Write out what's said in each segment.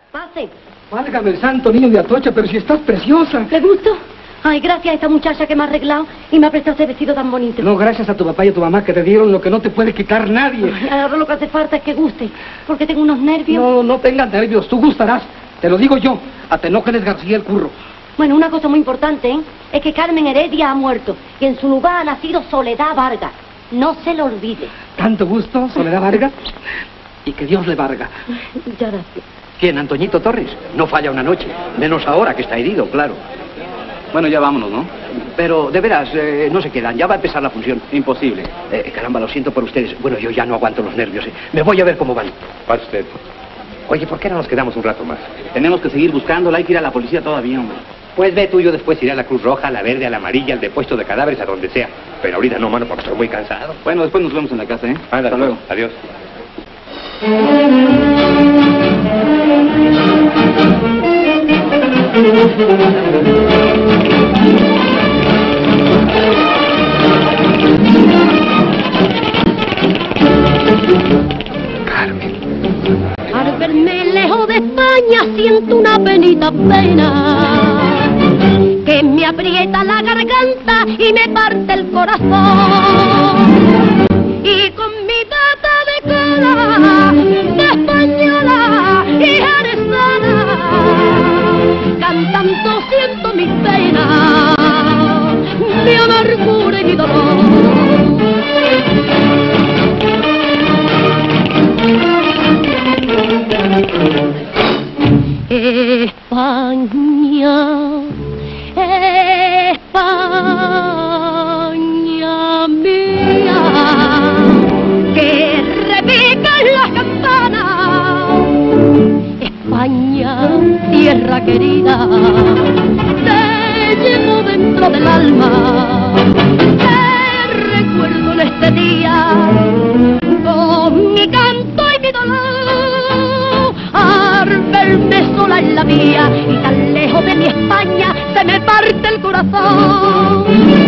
Pase. Válgame el santo niño de Atocha, pero si estás preciosa. ¿Le gustó? Ay, gracias a esta muchacha que me ha arreglado y me ha prestado ese vestido tan bonito. No, gracias a tu papá y a tu mamá que te dieron lo que no te puede quitar nadie. Ay, ahora lo que hace falta es que guste, porque tengo unos nervios. No, no tengas nervios, tú gustarás. Te lo digo yo, a Tenógenes García el Curro. Bueno, una cosa muy importante, ¿eh? Es que Carmen Heredia ha muerto y en su lugar ha nacido Soledad Vargas. No se lo olvide. Tanto gusto, Soledad Vargas. Y que Dios le valga. Muchas gracias. ¿Quién, Antoñito Torres? No falla una noche, menos ahora que está herido, claro. Bueno, ya vámonos, ¿no? Pero, de veras, no se quedan, ya va a empezar la función. Imposible. Caramba, lo siento por ustedes. Bueno, yo ya no aguanto los nervios. Me voy a ver cómo van. Pase usted. Oye, ¿por qué no nos quedamos un rato más? Tenemos que seguir buscándola, hay que ir a la policía todavía, hombre. Pues ve tú, yo después iré a la Cruz Roja, a la Verde, a la Amarilla, al depuesto de cadáveres, a donde sea. Pero ahorita no, mano, porque estoy muy cansado. Bueno, después nos vemos en la casa, ¿eh? Hasta luego. Adiós. Al verme lejos de España siento una penita pena que me aprieta la garganta y me parte el corazón. Y con mi bata de cola de española y jerezana cantando siento mis penas, mi amargura y mi dolor. España, España mía, que repican las campanas. España, tierra querida, te llevo dentro del alma. Te recuerdo en este día con mi canto y mi dolor. Al verme sola en la vía y tan lejos de mi España, se me parte el corazón.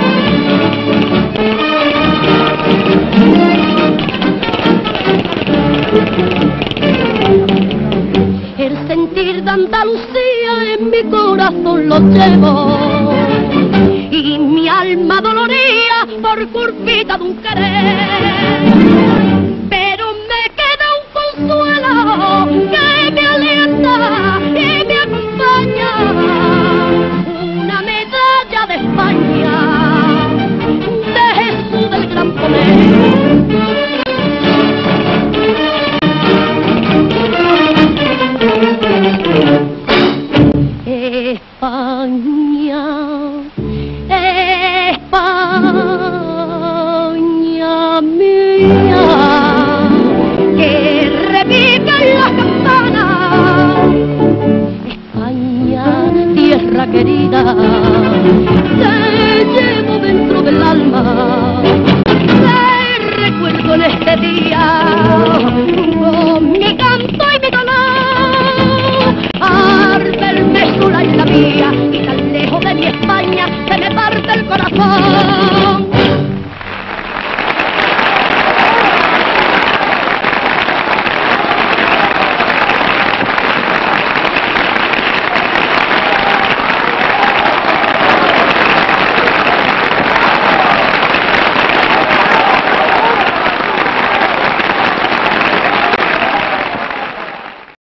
El sentir de Andalucía en mi corazón lo llevo y mi alma doloría por culpita de un querer. Pero me queda un consuelo que me alienta y me acompaña, una medalla de España, de Jesús del Gran Poder. España, España mía, que repican las campanas. España, tierra querida,